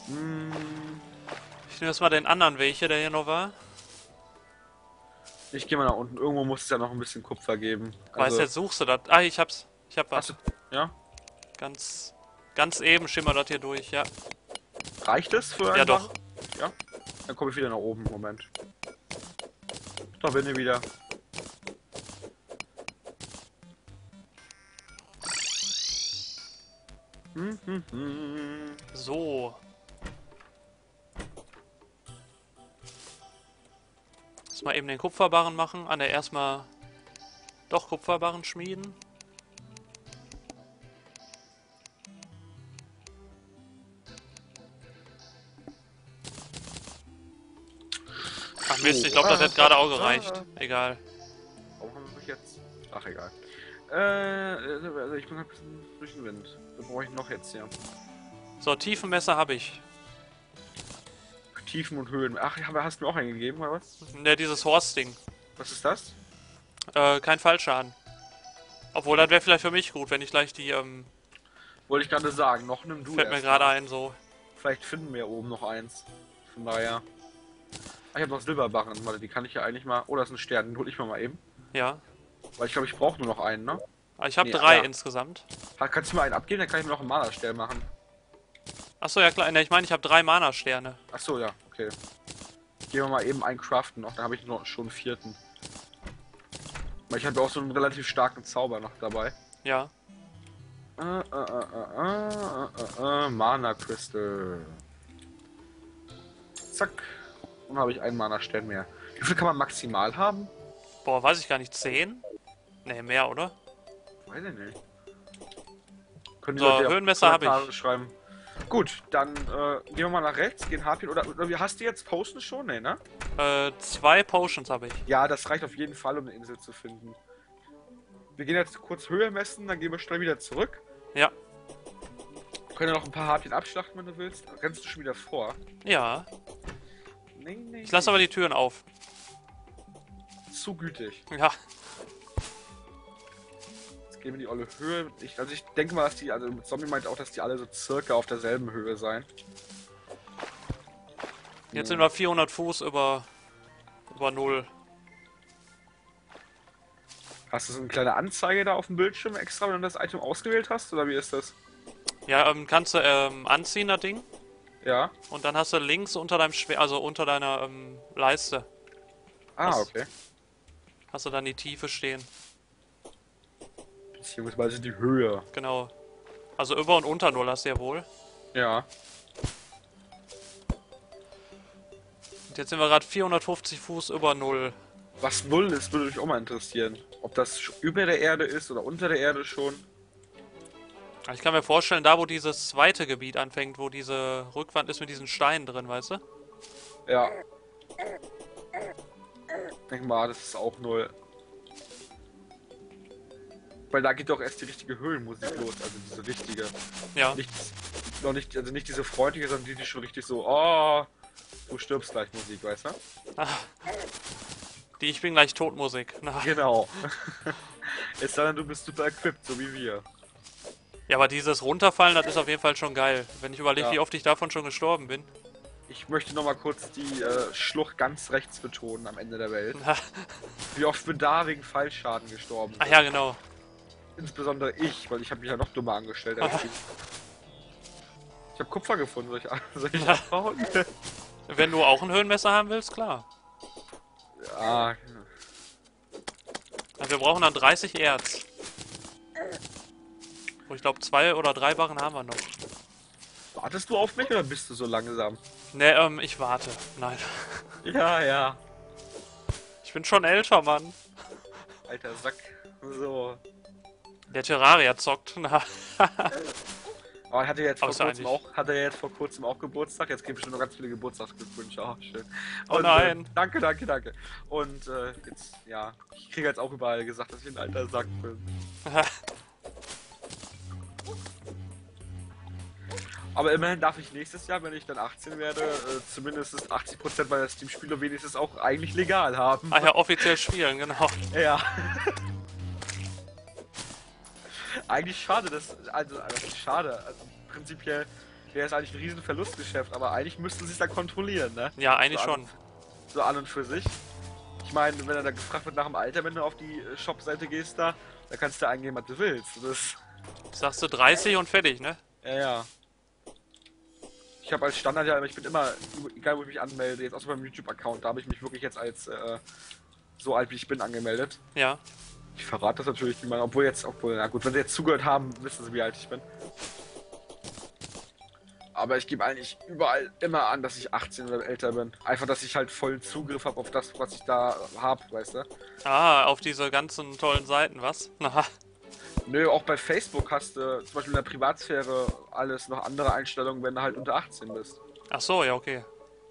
Hm, Ich nehme jetzt mal den anderen Weg hier, der hier noch war. ich gehe mal nach unten. Irgendwo muss es ja noch ein bisschen Kupfer geben. Weiß Also, jetzt, suchst du das? Ah, ich hab's. Ich hab hast was. du, ja? Ganz eben schimmert das hier durch, ja. Reicht es für Ja einen Barren? doch. Ja? Dann komme ich wieder nach oben. Moment. Da bin ich wieder. Hm. So. Lass mal eben den Kupferbarren machen. Ah ne, erstmal doch Kupferbarren schmieden. Ach Mist, ich So. glaube, das hätte gerade auch gereicht. Egal. Warum haben wir mich jetzt? Ach, egal. Also ich bin ein bisschen durch den Wind. Was brauche ich noch jetzt hier? So, Tiefenmesser habe ich. Tiefen und Höhen. Ach, hast du mir auch eingegeben, oder was? Ne, dieses Horst-Ding. Was ist das? Kein Fallschaden. Obwohl, das wäre vielleicht für mich gut, wenn ich gleich die, Wollte ich gerade sagen. Noch nimm du fällt mir erst gerade mal. ein, so. Vielleicht finden wir oben noch eins. Von daher. Ah, ich habe noch Silberbarren. Warte, die kann ich ja eigentlich mal. Oh, das ist ein Stern. Den hol ich mal eben. Ja. Weil ich glaube, ich brauche nur noch einen, ne? Aber ich habe Nee, 3 ja. insgesamt. Kannst du mir einen abgeben? Dann kann ich mir noch einen Mana-Stern machen. Achso, ja klar. Ne, ich meine, ich habe 3 Mana-Sterne. Achso, ja. Okay. Gehen wir mal eben einen craften noch. Dann habe ich noch schon einen vierten. Weil ich habe auch so einen relativ starken Zauber noch dabei. Ja. Mana Crystal. Zack. Und habe ich einen Mana-Stern mehr. Wie viel kann man maximal haben? Boah, weiß ich gar nicht. 10? Ne, mehr, oder? Weiß ich nicht. Können die So, Leute ja Höhenmesser habe Kommentare ich. schreiben. Gut, dann gehen wir mal nach rechts, gehen Harpien oder wie hast du jetzt Posten schon? Nee, ne? 2 Potions habe ich. Ja, das reicht auf jeden Fall, um eine Insel zu finden. Wir gehen jetzt kurz Höhe messen, dann gehen wir schnell wieder zurück. Ja. Wir können ja noch ein paar Harpien abschlachten, wenn du willst. Rennst du schon wieder vor? Ja. Nee. Ich lasse aber die Türen auf. Zu gütig. Ja. Jetzt gehen wir die olle Höhe. Also ich denke mal, dass die, also Zombie meint auch, dass die alle so circa auf derselben Höhe sein. Jetzt sind wir 400 Fuß über 0. Hast du so eine kleine Anzeige da auf dem Bildschirm extra, wenn du das Item ausgewählt hast? Oder wie ist das? Ja, kannst du anziehen, das Ding. Ja. Und dann hast du links unter deinem Schwert, also unter deiner Leiste, Ah, okay. hast du dann die Tiefe stehen. Beziehungsweise die Höhe. Genau. Also über und unter 0 hast du ja wohl. Ja. Und jetzt sind wir gerade 450 Fuß über 0. Was Null ist, würde mich auch mal interessieren. Ob das über der Erde ist oder unter der Erde schon. Ich kann mir vorstellen, da wo dieses zweite Gebiet anfängt, wo diese Rückwand ist mit diesen Steinen drin, weißt du? Ja. Denk mal, das ist auch Null. Weil da geht doch erst die richtige Höhlenmusik los, also diese richtige. Ja. Nicht, noch nicht, also nicht diese freundliche, sondern die schon richtig so, oh, du stirbst gleich Musik, weißt du? Die Ich bin gleich tot Musik. Na. Genau. Es sei denn, du bist super equipped, so wie wir. Ja, aber dieses Runterfallen, das ist auf jeden Fall schon geil. Wenn ich überlege, Ja. wie oft ich davon schon gestorben bin. Ich möchte noch mal kurz die Schlucht ganz rechts betonen am Ende der Welt. Wie oft wir da wegen Fallschaden gestorben sind. Ach ja, genau. Insbesondere ich, weil ich habe mich ja noch dummer angestellt als du. Ich habe Kupfer gefunden, soll ich abbauen? Wenn du auch ein Höhenmesser haben willst, klar. Ja, Also wir brauchen dann 30 Erz. Oh, ich glaube 2 oder 3 Barren haben wir noch. wartest du auf mich oder bist du so langsam? Ne, ich warte. Nein. Ja. Ich bin schon älter, Mann. Alter Sack. So. Der Terraria zockt. Na. Aber er hatte jetzt vor Außer kurzem eigentlich. auch, hat er jetzt vor kurzem auch Geburtstag. Jetzt gibt es schon noch ganz viele Geburtstagsglückwünsche. Oh, schön. Oh Und, nein. Danke. Und jetzt, ja, ich kriege jetzt auch überall gesagt, dass ich ein alter Sack bin. Aber immerhin darf ich nächstes Jahr, wenn ich dann 18 werde, zumindest 80% meiner Steam-Spiele wenigstens auch eigentlich legal haben. Ah ja, offiziell spielen, genau. Ja. Eigentlich schade, schade. Also prinzipiell wäre es eigentlich ein riesen Verlustgeschäft, aber eigentlich müssten sie es da kontrollieren, ne? Ja, eigentlich So schon. So an und für sich. Ich meine, wenn er da gefragt wird nach dem Alter, wenn du auf die Shop-Seite gehst da kannst du eingeben, was du willst. Das, Sagst du 30 und fertig, ne? ja. Ich habe als Standard ja, ich bin immer, egal wo ich mich anmelde, jetzt außer beim YouTube-Account, da habe ich mich wirklich jetzt als so alt wie ich bin angemeldet. Ja. Ich verrate das natürlich niemand, obwohl, na gut, wenn sie jetzt zugehört haben, wissen sie, wie alt ich bin. Aber ich gebe eigentlich überall immer an, dass ich 18 oder älter bin. Einfach, dass ich halt vollen Zugriff habe auf das, was ich da habe, weißt du? Ah, auf diese ganzen tollen Seiten, was? Aha. Nö, auch bei Facebook hast du zum Beispiel in der Privatsphäre alles noch andere Einstellungen, wenn du halt unter 18 bist. Ach so, ja, okay.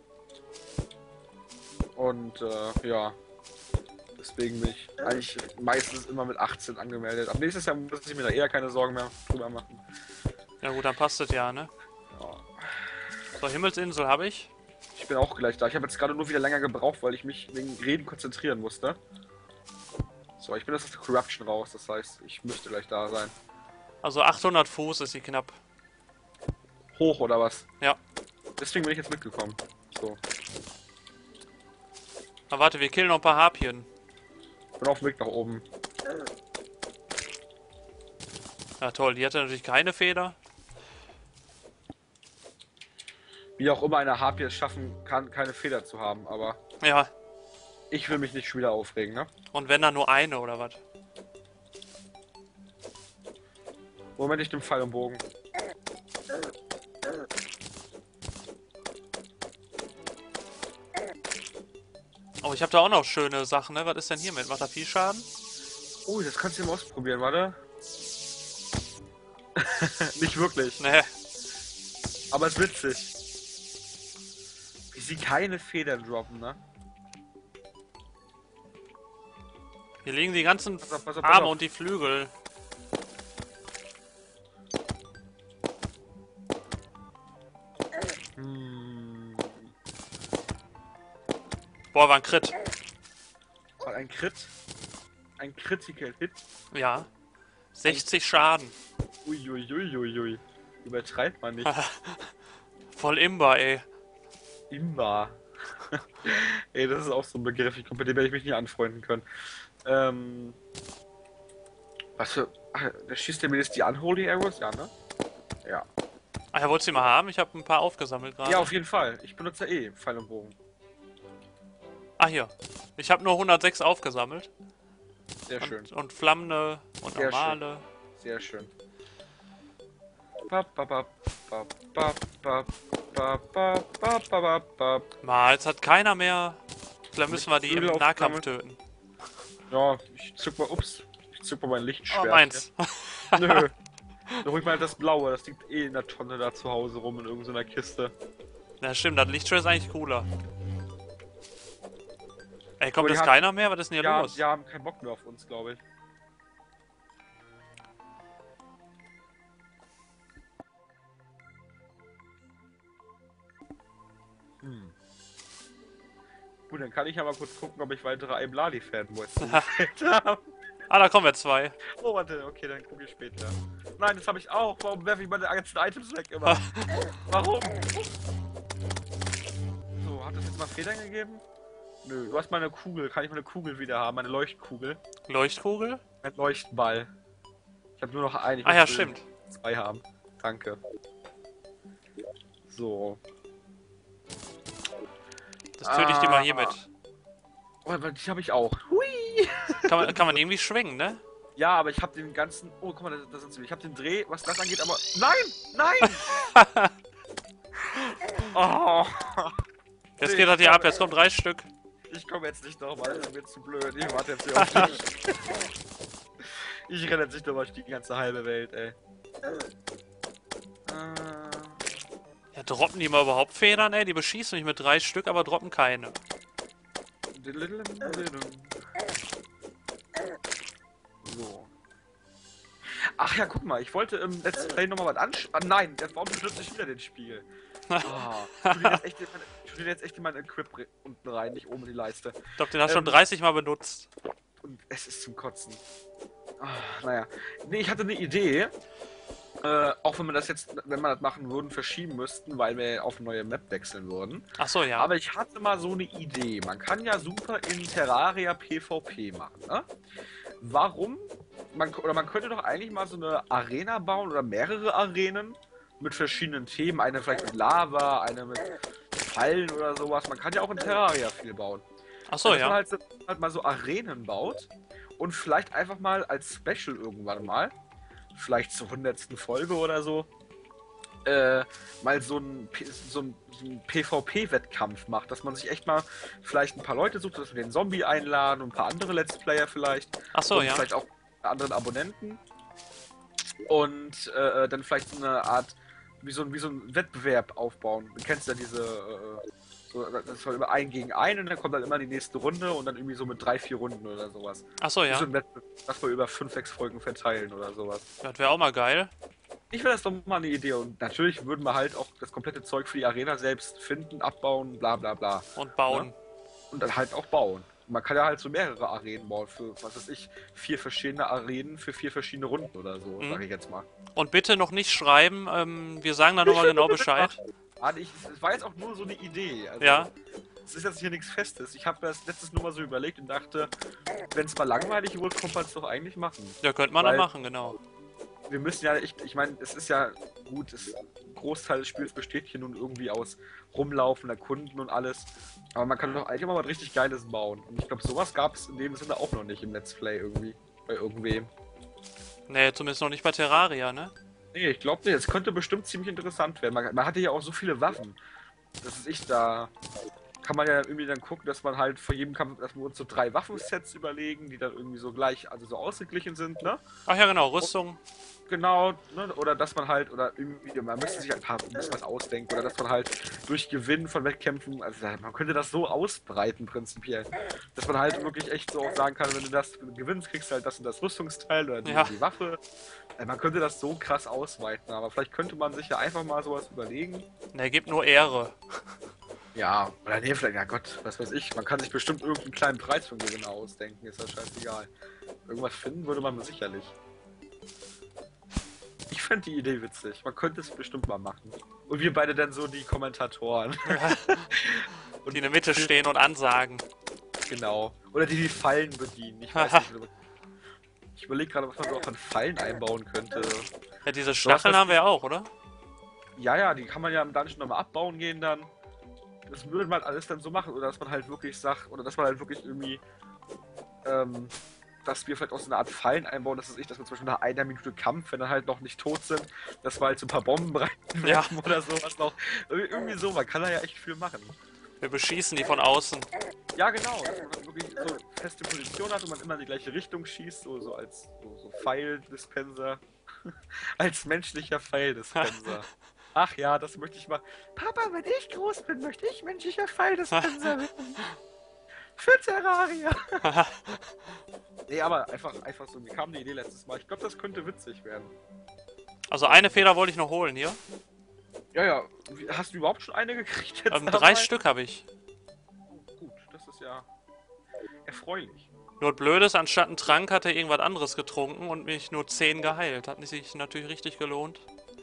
Und ja, deswegen bin ich eigentlich meistens immer mit 18 angemeldet. Ab nächstes Jahr muss ich mir da eher keine Sorgen mehr drüber machen. Ja gut, dann passt es ja, ne? Ja. So, Himmelsinsel habe ich. Ich bin auch gleich da. Ich habe jetzt gerade nur wieder länger gebraucht, weil ich mich wegen Reden konzentrieren musste. So, ich bin jetzt aus der Corruption raus, das heißt, ich müsste gleich da sein. Also 800 Fuß ist sie knapp. Hoch oder was? Ja. Deswegen bin ich jetzt mitgekommen. So. Na warte, wir killen noch ein paar Harpien. Bin auf dem Weg nach oben. Ja toll, die hatte natürlich keine Feder. Wie auch immer eine Harpie es schaffen kann, keine Feder zu haben, aber Ja. ich will mich nicht schon wieder aufregen, ne? Und wenn dann nur eine oder was? Moment, ich nehme Pfeil und Bogen. Oh, ich habe da auch noch schöne Sachen, ne? Was ist denn hiermit? Macht da viel Schaden? Oh, das kannst du mal ausprobieren, warte. Nicht wirklich. Ne. Aber es ist witzig. Wie sie keine Federn droppen, ne? Hier liegen die ganzen Pass auf, pass auf, pass Arme auf. und die Flügel. Boah, war ein Crit. War ein Crit. Ein Critical Hit. Ja. 60 Schaden. Uiuiuiui. Übertreibt man nicht. Voll Imba, ey. Imba. Ey, das ist auch so ein Begriff, ich glaube, mit dem werde ich mich nie anfreunden können. Was für. Ach, der schießt der mir jetzt die Unholy Arrows? Ja, ne? Ja. Ach ja, wolltest du die mal haben? Ich habe ein paar aufgesammelt gerade. Ja, auf jeden Fall. Ich benutze ja Pfeil und Bogen. Ah, hier. Ich habe nur 106 aufgesammelt. Sehr schön. Und flammende und Sehr normale. Sehr schön. Bap, bap, bap, bap, bap, bap, bap, bap, bap, bap, bap. Mal, jetzt hat keiner mehr. Vielleicht müssen wir die im Flügel Nahkampf aufgesammelt. töten. Ja, ich zück mal, ich zück mal mein Lichtschwert. Oh, meins. Hier. Nö. Dann hol ich mal das Blaue, das liegt eh in der Tonne da zu Hause rum in irgendeiner Kiste. Ja, stimmt, das Lichtschwert ist eigentlich cooler. Ey, kommt Aber die jetzt haben- keiner mehr? Was ist denn hier Ja, los? die haben keinen Bock mehr auf uns, glaube ich. Gut, dann kann ich ja mal kurz gucken, ob ich weitere Aiblali-Fanboys habe. Ah, da kommen wir zwei. Oh, warte, okay, dann gucke ich später. Nein, das habe ich auch. Warum werfe ich meine ganzen Items weg immer? Warum? So, hat das jetzt mal Federn gegeben? Nö, du hast meine Kugel. Kann ich meine Kugel wieder haben? Meine Leuchtkugel? Leuchtkugel? Ein Leuchtball. Ich habe nur noch einen. Ich Ah ja, möchte stimmt. 2 haben. Danke. So. Das töte ich dir mal hier mit. Oh, die habe ich auch. Hui! Kann man irgendwie schwingen, ne? Ja, aber ich habe den ganzen... Oh, guck mal, da sind sie. Ich habe den Dreh, was das angeht, aber... Nein! Nein! Oh! Jetzt Nee, geht das ich hier ab, komme- jetzt kommen 3 Stück. Ich komme jetzt nicht nochmal, das ist mir zu blöd. Ich warte jetzt hier auf dich. Ich renne jetzt nicht nochmal die ganze halbe Welt, ey. Ja, droppen die mal überhaupt Federn, ey? Die beschießen mich mit 3 Stück, aber droppen keine. So. Ach ja, guck mal, ich wollte im Let's Play nochmal was anschauen. Nein, warum benutze ich wieder den Spiegel? Ich tue den jetzt echt in mein Equip unten rein, nicht oben in die Leiste. Ich glaube, den hast du schon 30 Mal benutzt. Und es ist zum Kotzen. Naja. Nee, ich hatte eine Idee. Auch wenn wir das jetzt, wenn wir das machen würden, verschieben müssten, weil wir auf eine neue Map wechseln würden. Ach so, ja. Aber ich hatte mal so eine Idee. Man kann ja super in Terraria PvP machen, ne? Warum? Man könnte doch eigentlich mal so eine Arena bauen oder mehrere Arenen mit verschiedenen Themen. Eine vielleicht mit Lava, eine mit Fallen oder sowas. Man kann ja auch in Terraria viel bauen. Ach so, Dass ja. man halt mal so Arenen baut und vielleicht einfach mal als Special irgendwann mal, vielleicht zur 100. Folge oder so, mal so ein PvP-Wettkampf macht, dass man sich echt mal vielleicht ein paar Leute sucht, dass wir den Zombie einladen und ein paar andere Let's Player vielleicht. Ach so, und ja. vielleicht auch anderen Abonnenten. Und dann vielleicht so eine Art, wie so ein Wettbewerb aufbauen. Du kennst ja diese, so, das war immer 1 gegen 1 und dann kommt dann immer die nächste Runde und dann irgendwie so mit 3, 4 Runden oder sowas. Ach so, Wie ja. so ein Wettbewerb, das wir über 5, 6 Folgen verteilen oder sowas. Das wäre auch mal geil. Ich wäre das doch mal eine Idee und natürlich würden wir halt auch das komplette Zeug für die Arena selbst finden, abbauen, bla bla bla. Und bauen. Ja? Und dann halt auch bauen. Man kann ja halt so mehrere Arenen bauen für, was weiß ich, 4 verschiedene Arenen für 4 verschiedene Runden oder so, sag ich jetzt mal. Und bitte noch nicht schreiben, wir sagen da nochmal genau Bescheid. Es war jetzt auch nur so eine Idee. Also, Ja. es ist jetzt hier nichts Festes. Ich habe das letztes nur mal so überlegt und dachte, wenn es mal langweilig wird, kann man es doch eigentlich machen. Ja, könnte man dann machen, genau. Wir müssen ja echt, ich meine, es ist ja gut, ein Großteil des Spiels besteht hier nun irgendwie aus Rumlaufen, Erkunden und alles. Aber man kann doch eigentlich immer was richtig Geiles bauen. Und ich glaube, sowas gab es in dem Sinne auch noch nicht im Let's Play irgendwie. Bei irgendwem. Nee, zumindest noch nicht bei Terraria, ne? Nee, ich glaube nicht. Es könnte bestimmt ziemlich interessant werden. Man hatte ja auch so viele Waffen. Das ist ich da. Kann man ja irgendwie dann gucken, dass man halt vor jedem Kampf, dass wir uns so 3 Waffensets überlegen, die dann irgendwie so gleich, also so ausgeglichen sind, ne? Ach ja, genau, Rüstung. Genau, ne? Oder dass man halt, oder irgendwie, man müsste sich ein bisschen was ausdenken, oder dass man halt durch Gewinn von Wettkämpfen, also man könnte das so ausbreiten prinzipiell, dass man halt wirklich echt so auch sagen kann, wenn du das gewinnst, kriegst du halt das und das Rüstungsteil oder die Waffe. Man könnte das so krass ausweiten, aber vielleicht könnte man sich ja einfach mal sowas überlegen. Ne, gibt nur Ehre. Ja, oder nee, vielleicht, ja Gott, was weiß ich, man kann sich bestimmt irgendeinen kleinen Preis für den Gewinner ausdenken, ist ja scheißegal. Irgendwas finden würde man sicherlich. Ich fände die Idee witzig, man könnte es bestimmt mal machen. Und wir beide dann so die Kommentatoren. Die in der Mitte stehen und ansagen. Genau. Oder die Fallen bedienen, ich weiß nicht. Ich überlege gerade, was man so auch an Fallen einbauen könnte. Ja, diese Stacheln haben wir ja auch, oder? Ja, die kann man ja im Dungeon nochmal abbauen gehen dann. Das würde man alles dann so machen, oder dass man halt wirklich sagt, oder dass man halt wirklich irgendwie, dass wir vielleicht auch so eine Art Fallen einbauen, dass wir zum Beispiel nach 1 Minute Kampf, wenn dann halt noch nicht tot sind, dass wir halt so ein paar Bomben reinwerfen oder sowas noch. Irgendwie so, man kann da ja echt viel machen. Wir beschießen die von außen. Ja, genau, dass man dann wirklich so feste Position hat und man immer in die gleiche Richtung schießt, so als so Pfeildispenser. Als menschlicher Pfeildispenser. Ach ja, das möchte ich mal. Papa, wenn ich groß bin, möchte ich menschlicher Pfeildispenser werden. Für Terraria. Nee, aber einfach so. Mir kam die Idee letztes Mal. Ich glaube, das könnte witzig werden. Also eine Feder wollte ich noch holen hier. Ja. Hast du überhaupt schon eine gekriegt jetzt? 3 Stück habe ich. Oh, gut, das ist ja erfreulich. Nur Blödes, anstatt einen Trank hat er irgendwas anderes getrunken und mich nur 10 geheilt. Hat sich natürlich richtig gelohnt.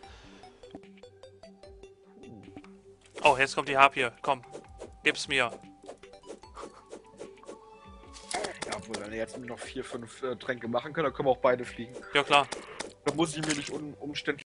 Oh, jetzt kommt die Harpie. Komm, gib's mir. Ja, obwohl, wenn wir jetzt noch 4, 5 Tränke machen können, dann können wir auch beide fliegen. Ja, klar. Da muss ich mir nicht umständlich